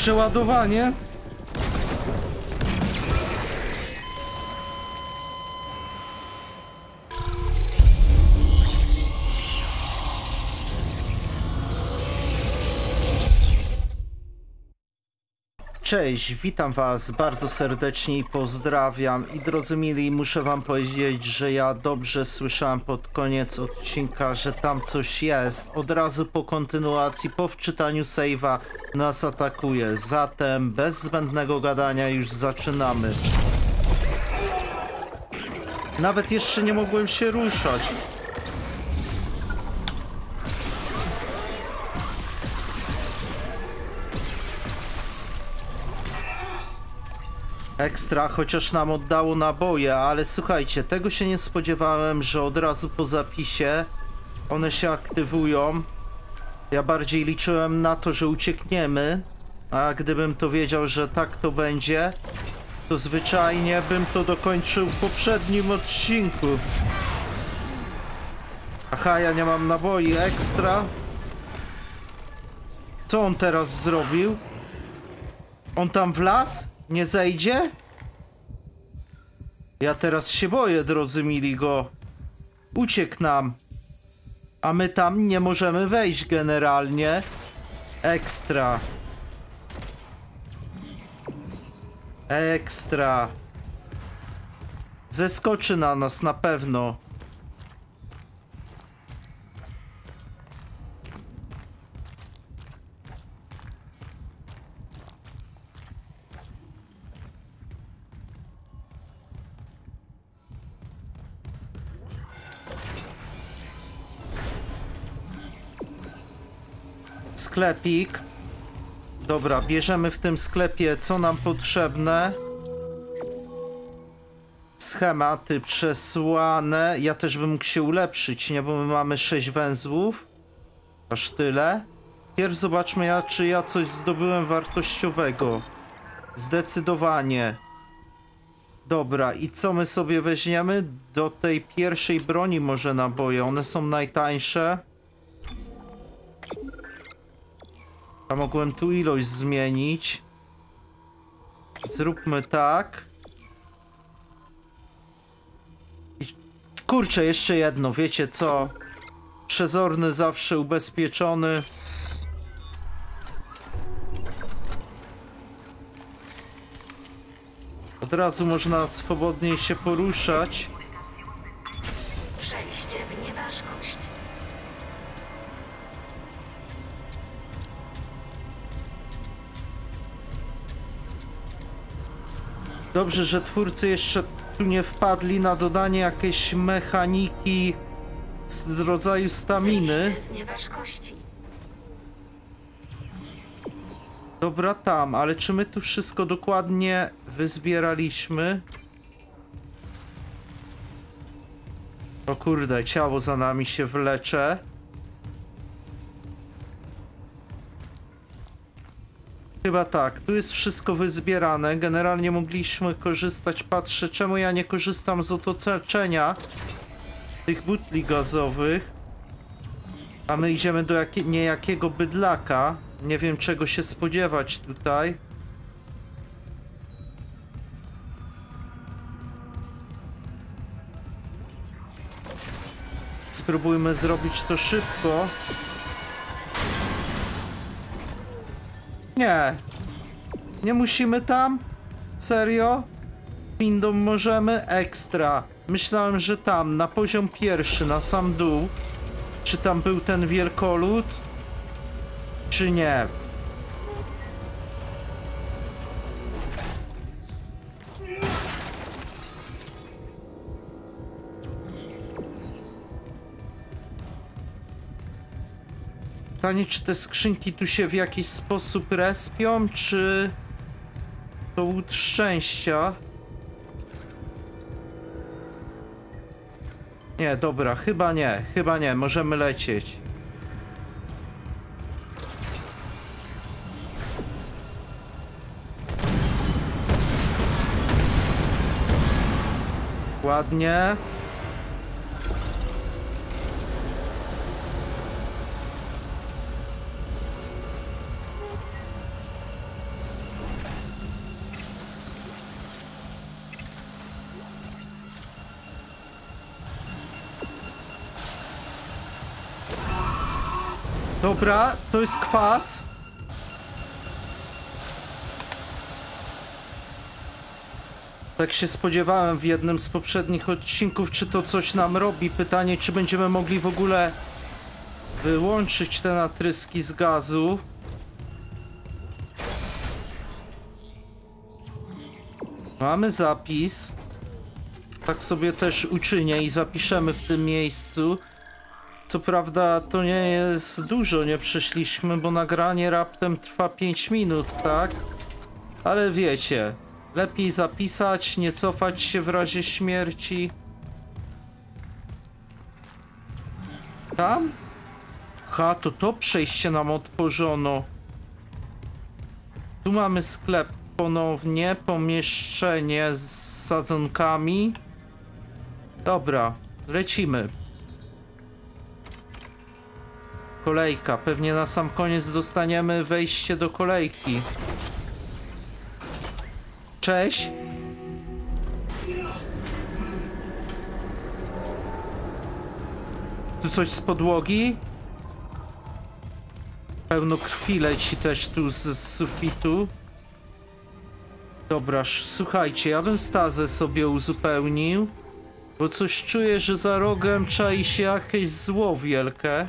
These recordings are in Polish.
Przeładowanie. Cześć, witam was bardzo serdecznie i pozdrawiam. I drodzy mili, muszę wam powiedzieć, że ja dobrze słyszałem pod koniec odcinka, że tam coś jest. Od razu po kontynuacji, po wczytaniu save'a nas atakuje. Zatem bez zbędnego gadania już zaczynamy. Nawet jeszcze nie mogłem się ruszać. Ekstra, chociaż nam oddało naboje, ale słuchajcie, tego się nie spodziewałem, że od razu po zapisie one się aktywują. Ja bardziej liczyłem na to, że uciekniemy, a gdybym to wiedział, że tak to będzie, to zwyczajnie bym to dokończył w poprzednim odcinku. Aha, ja nie mam naboi, ekstra. Co on teraz zrobił? On tam wlazł? Nie zejdzie? Ja teraz się boję, drodzy mili, go. Uciekł nam. A my tam nie możemy wejść generalnie. Ekstra. Ekstra. Zeskoczy na nas na pewno. Sklepik. Dobra, bierzemy w tym sklepie co nam potrzebne. Schematy przesłane. Ja też bym mógł się ulepszyć, nie? Bo my mamy 6 węzłów. Aż tyle. Pierw zobaczmy, czy ja coś zdobyłem wartościowego. Zdecydowanie. Dobra, i co my sobie weźmiemy? Do tej pierwszej broni może naboje. One są najtańsze. A mogłem tu ilość zmienić. Zróbmy tak. I kurczę, jeszcze jedno, wiecie co? Przezorny zawsze ubezpieczony. Od razu można swobodniej się poruszać. Przejście w nieważkość. Dobrze, że twórcy jeszcze tu nie wpadli na dodanie jakiejś mechaniki z rodzaju staminy. Z nieważkości. Dobra, tam, ale czy my tu wszystko dokładnie wyzbieraliśmy? O kurde, ciało za nami się wlecze. Chyba tak, tu jest wszystko wyzbierane. Generalnie mogliśmy korzystać, patrzę, czemu ja nie korzystam z otoczenia tych butli gazowych. A my idziemy do niejakiego bydlaka. Nie wiem, czego się spodziewać tutaj. Spróbujmy zrobić to szybko. Nie. Nie musimy tam? Serio? Windą możemy? Ekstra. Myślałem, że tam, na poziom pierwszy, na sam dół. Czy tam był ten wielkolud? Czy nie? Pytanie, czy te skrzynki tu się w jakiś sposób respią, czy to łód szczęścia? Nie, dobra, chyba nie, możemy lecieć. Ładnie. Dobra, to jest kwas. Tak się spodziewałem w jednym z poprzednich odcinków, czy to coś nam robi. Pytanie, czy będziemy mogli w ogóle wyłączyć te natryski z gazu. Mamy zapis. Tak sobie też uczynię i zapiszemy w tym miejscu. Co prawda to nie jest dużo, nie przeszliśmy, bo nagranie raptem trwa 5 minut, tak? Ale wiecie, lepiej zapisać, nie cofać się w razie śmierci. Tam? Ha, to przejście nam otworzono. Tu mamy sklep ponownie, pomieszczenie z sadzonkami. Dobra, lecimy. Kolejka, pewnie na sam koniec dostaniemy wejście do kolejki. Cześć. Tu coś z podłogi? Pełno krwi leci też tu z sufitu. Dobra, słuchajcie, ja bym stazę sobie uzupełnił, bo coś czuję, że za rogiem czai się jakieś zło wielkie.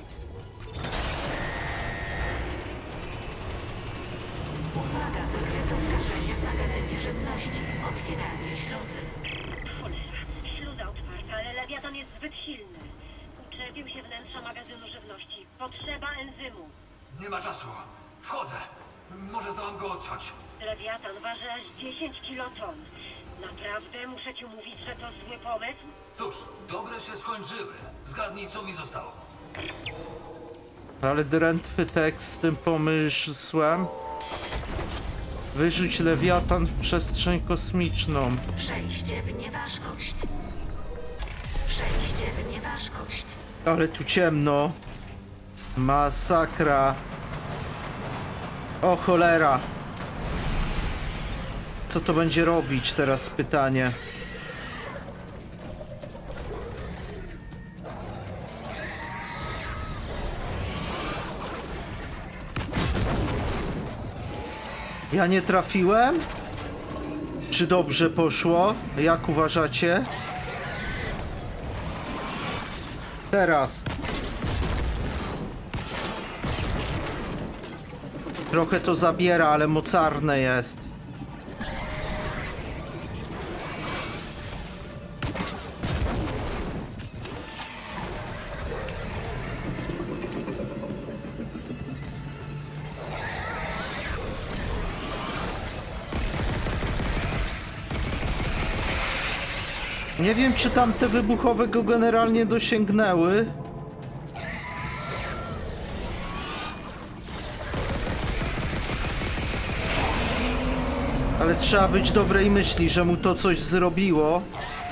Uwaga, wykryto skażenie w magazynie żywności. Otwieranie śluzy. Cholera, śluza otwarta, ale lewiatan jest zbyt silny. Uczepił się wnętrza magazynu żywności. Potrzeba enzymu. Nie ma czasu. Wchodzę. Może zdołam go odciąć. Lewiatan waży aż 10 kiloton. Naprawdę muszę ci mówić, że to zły pomysł? Cóż, dobre się skończyły. Zgadnij, co mi zostało. Ale drętwy tekst z tym pomysłem. Wyrzuć lewiatan w przestrzeń kosmiczną. Przejście w nieważkość. Przejście w nieważkość. Ale tu ciemno. Masakra. O cholera. Co to będzie robić teraz, pytanie. Ja nie trafiłem? Czy dobrze poszło? Jak uważacie? Teraz. Trochę to zabiera, ale mocarne jest. Nie wiem, czy tamte wybuchowe go generalnie dosięgnęły. Ale trzeba być dobrej myśli, że mu to coś zrobiło.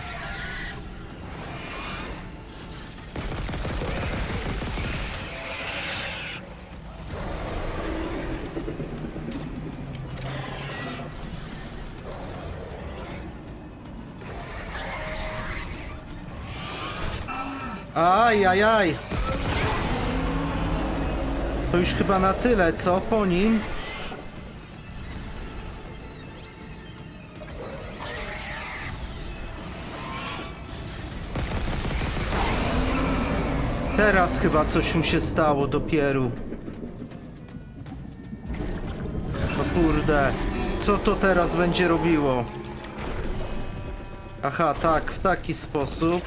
Ajajaj. To już chyba na tyle, co? Po nim. Teraz chyba coś mu się stało dopiero. O kurde. Co to teraz będzie robiło? Aha, tak, w taki sposób.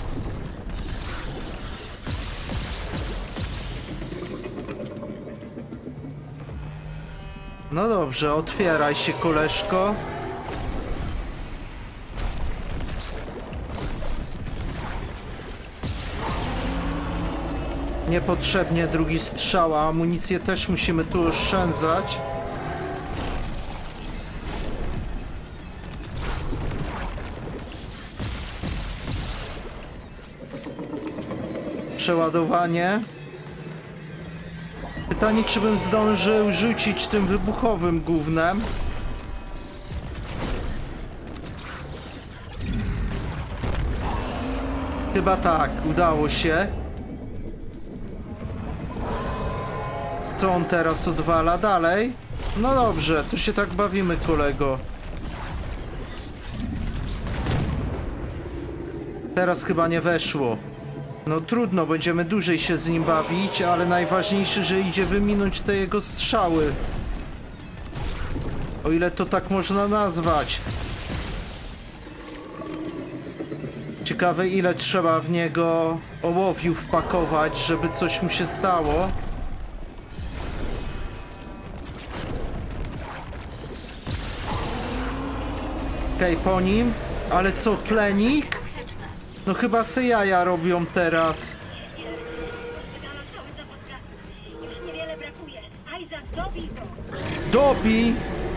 No dobrze, otwieraj się, koleżko. Niepotrzebnie drugi strzał, a amunicję też musimy tu oszczędzać. Przeładowanie. Pytanie, czy bym zdążył rzucić tym wybuchowym gównem. Chyba tak, udało się. Co on teraz odwala dalej? No dobrze, tu się tak bawimy, kolego. Teraz chyba nie weszło. No trudno, będziemy dłużej się z nim bawić, ale najważniejsze, że idzie wyminąć te jego strzały. O ile to tak można nazwać. Ciekawe, ile trzeba w niego ołowiu wpakować, żeby coś mu się stało. Okej, po nim. Ale co, tlenik? No chyba se jaja robią teraz. Wydano cały zapas gazu. Już niewiele brakuje. Isaac, dobij go! Dobi!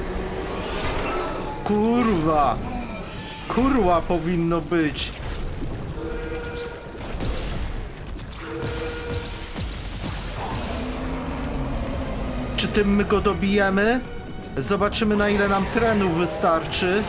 Kurwa! Kurwa powinno być. Czy tym my go dobijemy? Zobaczymy, na ile nam trenu wystarczy.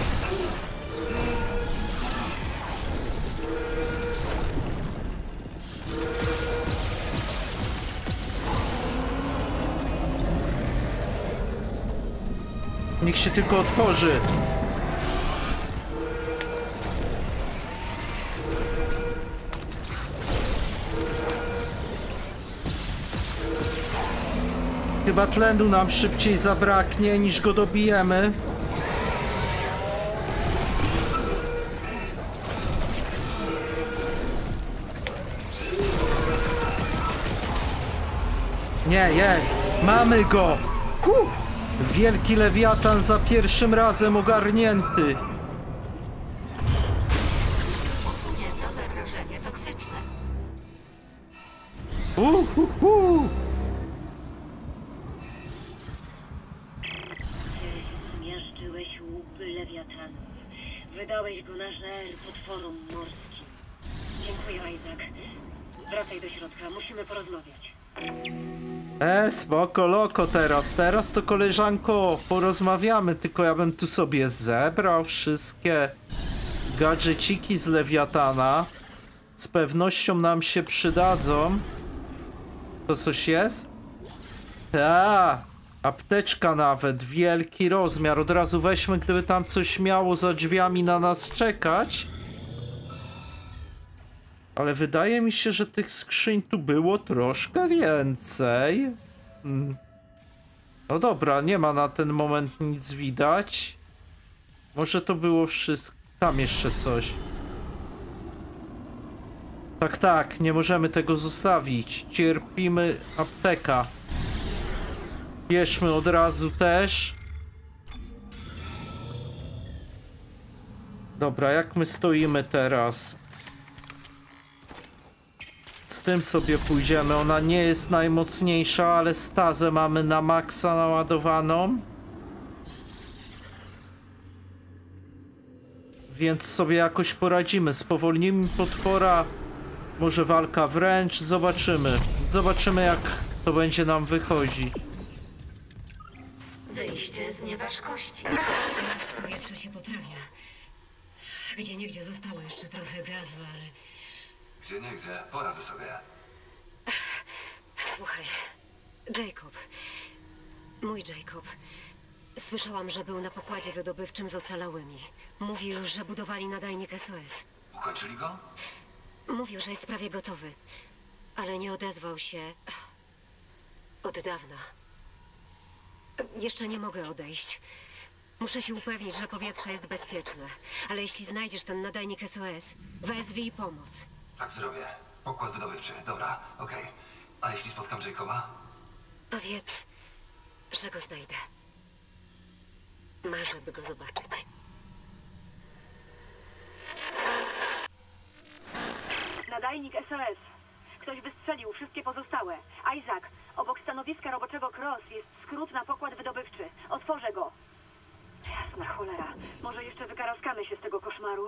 Niech się tylko otworzy. Chyba tlenu nam szybciej zabraknie, niż go dobijemy. Nie, jest! Mamy go! Wielki lewiatan za pierwszym razem ogarnięty. Jedno zagrożenie toksyczne. Zmiażdżyłeś łupy lewiatanów. Wydałeś go na żer potworom morskim. Dziękuję, Isaac. Wracaj do środka, musimy porozmawiać. Spoko, loko teraz. Teraz to, koleżanko, porozmawiamy, tylko ja bym tu sobie zebrał wszystkie gadżeciki z lewiatana. Z pewnością nam się przydadzą. To coś jest? Apteczka nawet, wielki rozmiar. Od razu weźmy, gdyby tam coś miało za drzwiami na nas czekać. Ale wydaje mi się, że tych skrzyń tu było troszkę więcej. No dobra, nie ma na ten moment nic widać. Może to było wszystko. Tam jeszcze coś. Tak, nie możemy tego zostawić. Cierpimy apteka. Bierzmy od razu też. Dobra, jak my stoimy teraz? Z tym sobie pójdziemy. Ona nie jest najmocniejsza, ale stazę mamy na maksa naładowaną. Więc sobie jakoś poradzimy. Spowolnimy potwora. Może walka wręcz. Zobaczymy. Zobaczymy, jak to będzie nam wychodzić. Wyjście z nieważkości. Powietrze się poprawia. Gdzieniegdzie zostało jeszcze trochę gazu, ale... Gdzie nie gdzie, poradzę sobie. Słuchaj, Jacob. Mój Jacob. Słyszałam, że był na pokładzie wydobywczym z ocalałymi. Mówił, że budowali nadajnik SOS. Ukończyli go? Mówił, że jest prawie gotowy. Ale nie odezwał się... od dawna. Jeszcze nie mogę odejść. Muszę się upewnić, że powietrze jest bezpieczne. Ale jeśli znajdziesz ten nadajnik SOS, wezwij pomoc. Tak zrobię. Pokład wydobywczy, dobra, okej. A jeśli spotkam Jacoba? Powiedz, że go znajdę. Marzę, by go zobaczyć. Nadajnik SOS. Ktoś wystrzelił wszystkie pozostałe. Isaac, obok stanowiska roboczego Cross jest skrót na pokład wydobywczy. Otworzę go. Jasna cholera. Może jeszcze wykaraskamy się z tego koszmaru.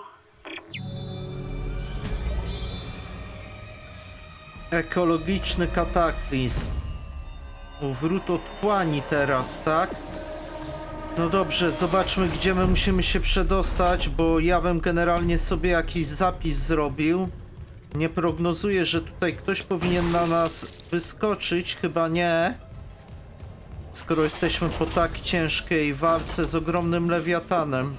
Ekologiczny kataklizm. Wrót otchłani teraz, tak? No dobrze, zobaczmy, gdzie my musimy się przedostać, bo ja bym generalnie sobie jakiś zapis zrobił. Nie prognozuję, że tutaj ktoś powinien na nas wyskoczyć, chyba nie. skoro jesteśmy po tak ciężkiej walce z ogromnym lewiatanem.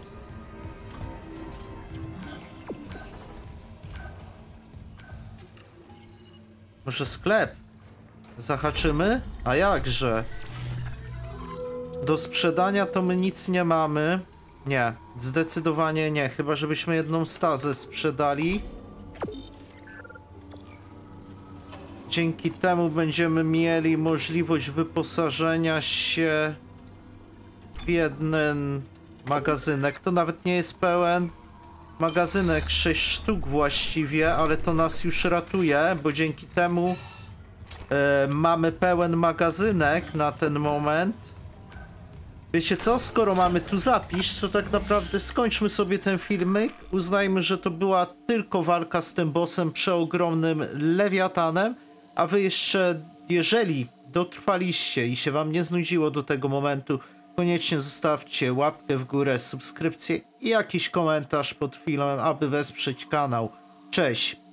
Może sklep? Zahaczymy? A jakże? Do sprzedania to my nic nie mamy. Nie, zdecydowanie nie. Chyba żebyśmy jedną stazę sprzedali. Dzięki temu będziemy mieli możliwość wyposażenia się w jeden magazynek. To nawet nie jest pełen magazynek, 6 sztuk właściwie, ale to nas już ratuje, bo dzięki temu mamy pełen magazynek na ten moment. Wiecie co? Skoro mamy tu zapis, to tak naprawdę skończmy sobie ten filmik. Uznajmy, że to była tylko walka z tym bossem przeogromnym lewiatanem. A wy jeszcze, jeżeli dotrwaliście i się wam nie znudziło do tego momentu, koniecznie zostawcie łapkę w górę, subskrypcję i jakiś komentarz pod filmem, aby wesprzeć kanał. Cześć!